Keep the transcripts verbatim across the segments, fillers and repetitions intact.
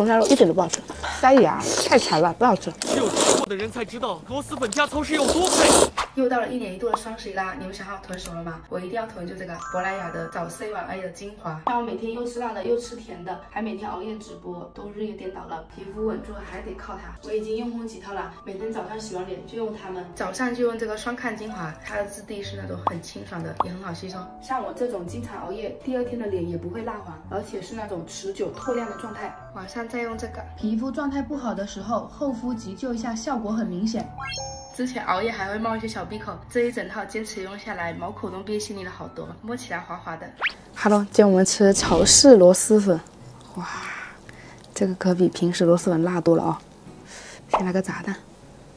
龙虾肉一点都不好吃，塞牙，太柴了，不好吃。 只有吃过的人才知道螺蛳粉加葱是有多配。 又到了一年一度的双十一啦，你们想好囤什么了吗？我一定要囤就这个珀莱雅的早 C 晚 A 的精华，像我每天又吃辣的又吃甜的，还每天熬夜直播，都日夜颠倒了，皮肤稳住还得靠它。我已经用空几套了，每天早上洗完脸就用它们，早上就用这个双抗精华，它的质地是那种很清爽的，也很好吸收。像我这种经常熬夜，第二天的脸也不会蜡黄，而且是那种持久透亮的状态。晚上再用这个，皮肤状态不好的时候，厚敷急救一下，效果很明显。之前熬夜还会冒一些小闭口，这一整套坚持用下来，毛孔都变细腻了好多，摸起来滑滑的。 好了，今天我们吃潮式螺蛳粉，哇，这个可比平时螺蛳粉辣多了哦。先来个炸蛋，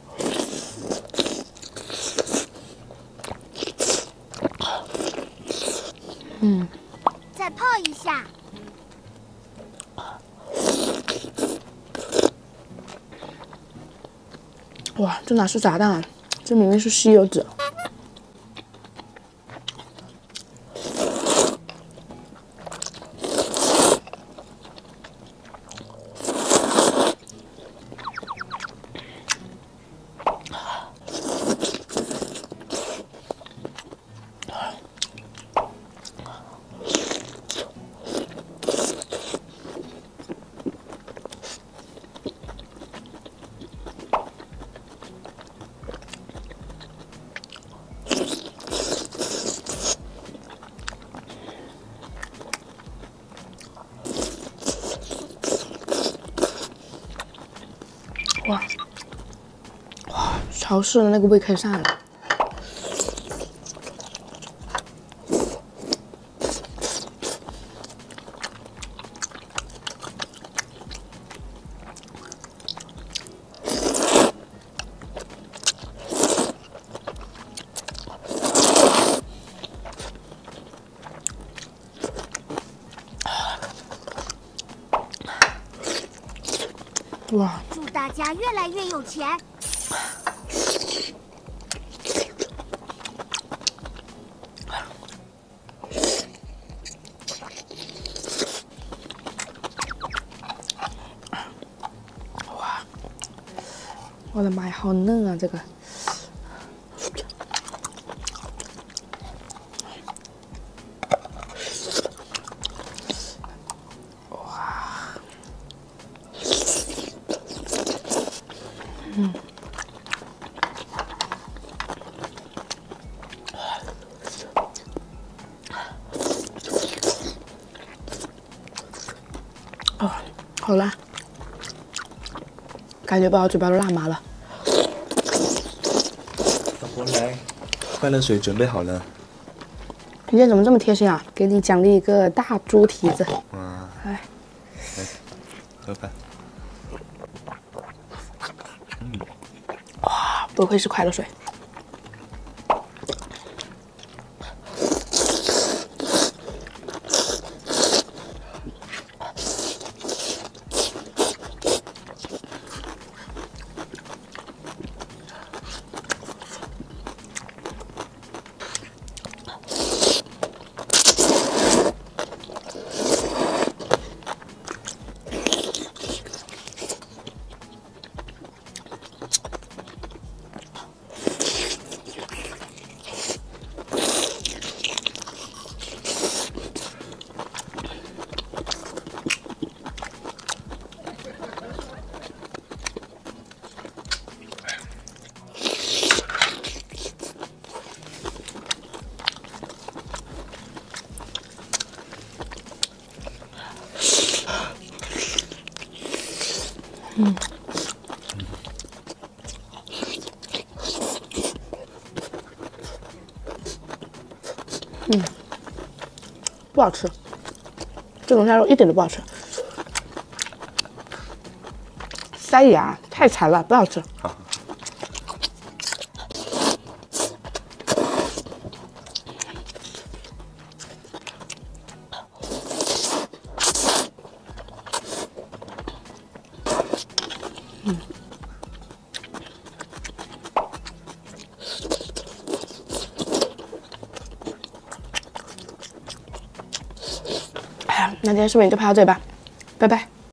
嗯， 再泡一下。 哇，这哪是炸蛋啊？这明明是吸油纸。哇哇，潮式的那个味可以上来了。哇！ 祝大家越来越有钱！ 哇！我的妈呀，好嫩啊！这个。嗯，哦，好辣，感觉把我嘴巴都辣麻了。 老婆来，快乐水准备好了。 你今天怎么这么贴心啊？给你奖励一个大猪蹄子。 哇， 来， 来，喝吧。 哇，不愧是快乐水。嗯，嗯，不好吃，这龙虾肉一点都不好吃，塞牙，太柴了，不好吃。 好。 嗯，哎呀，那今天视频就拍到这里吧，拜拜。